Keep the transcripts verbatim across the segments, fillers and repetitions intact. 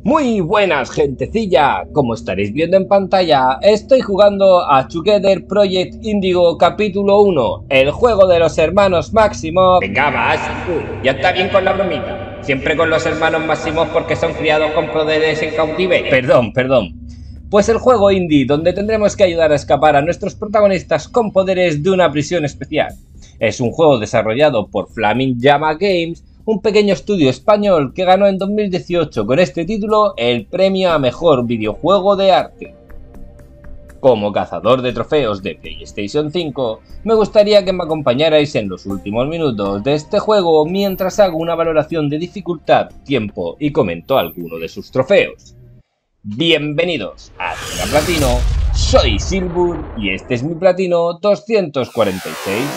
Muy buenas, gentecilla. Como estaréis viendo en pantalla, estoy jugando a Together Project Indigo capítulo uno, el juego de los hermanos Maximoff. Venga, vas, ya está bien con la bromita. Siempre con los hermanos Maximoff porque son criados con poderes en cautiverio. Perdón, perdón. Pues el juego indie donde tendremos que ayudar a escapar a nuestros protagonistas con poderes de una prisión especial. Es un juego desarrollado por Flaming Llama Games, un pequeño estudio español que ganó en dos mil dieciocho con este título el premio a mejor videojuego de arte. Como cazador de trofeos de PlayStation cinco, me gustaría que me acompañarais en los últimos minutos de este juego mientras hago una valoración de dificultad, tiempo y comento alguno de sus trofeos. Bienvenidos a Tierra Platino, soy Silbur y este es mi platino doscientos cuarenta y seis.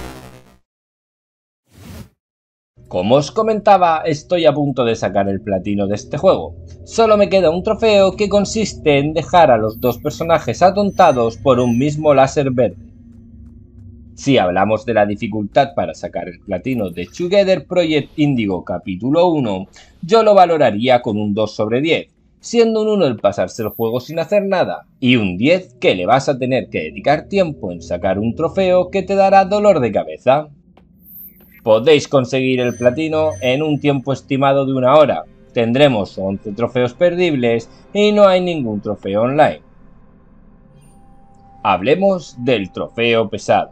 Como os comentaba, estoy a punto de sacar el platino de este juego. Solo me queda un trofeo que consiste en dejar a los dos personajes atontados por un mismo láser verde. Si hablamos de la dificultad para sacar el platino de Together Project Indigo capítulo uno, yo lo valoraría con un dos sobre diez, siendo un uno el pasarse el juego sin hacer nada, y un diez que le vas a tener que dedicar tiempo en sacar un trofeo que te dará dolor de cabeza. Podéis conseguir el platino en un tiempo estimado de una hora. Tendremos once trofeos perdibles y no hay ningún trofeo online. Hablemos del trofeo pesado.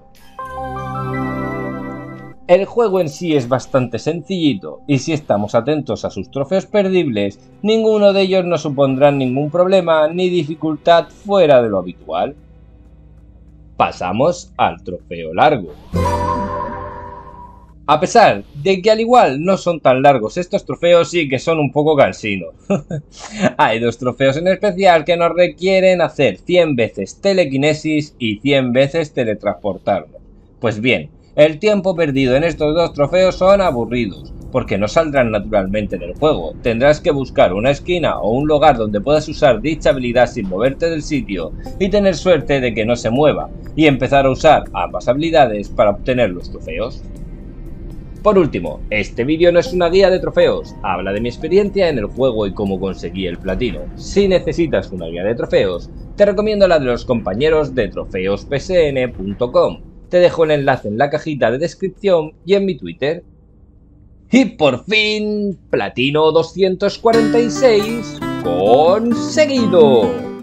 El juego en sí es bastante sencillito y si estamos atentos a sus trofeos perdibles, ninguno de ellos nos supondrá ningún problema ni dificultad fuera de lo habitual. Pasamos al trofeo largo. A pesar de que al igual no son tan largos estos trofeos, sí que son un poco cansinos. Hay dos trofeos en especial que nos requieren hacer cien veces telequinesis y cien veces teletransportarnos. Pues bien, el tiempo perdido en estos dos trofeos son aburridos, porque no saldrán naturalmente en el juego. Tendrás que buscar una esquina o un lugar donde puedas usar dicha habilidad sin moverte del sitio y tener suerte de que no se mueva, y empezar a usar ambas habilidades para obtener los trofeos. Por último, este vídeo no es una guía de trofeos, habla de mi experiencia en el juego y cómo conseguí el platino. Si necesitas una guía de trofeos, te recomiendo la de los compañeros de trofeos p s n punto com. Te dejo el enlace en la cajita de descripción y en mi Twitter. Y por fin, platino doscientos cuarenta y seis conseguido.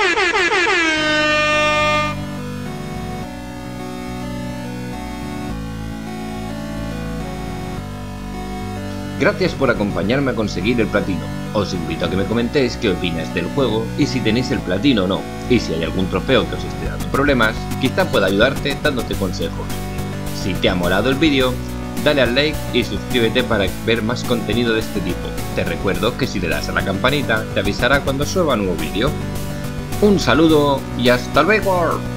Gracias por acompañarme a conseguir el platino. Os invito a que me comentéis qué opináis del juego y si tenéis el platino o no. Y si hay algún trofeo que os esté dando problemas, quizá pueda ayudarte dándote consejos. Si te ha molado el vídeo, dale al like y suscríbete para ver más contenido de este tipo. Te recuerdo que si le das a la campanita, te avisará cuando suba nuevo vídeo. Un saludo y hasta luego.